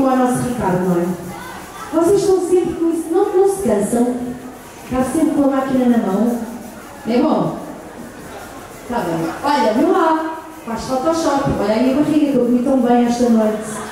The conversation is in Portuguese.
como o nosso Ricardo, não é? Vocês estão sempre com isso, não se cansam? Está sempre com a máquina na mão? É bom? Está bem. Olha, viu lá, faz Photoshop, olha aí a barriga, que eu comi tão bem esta noite.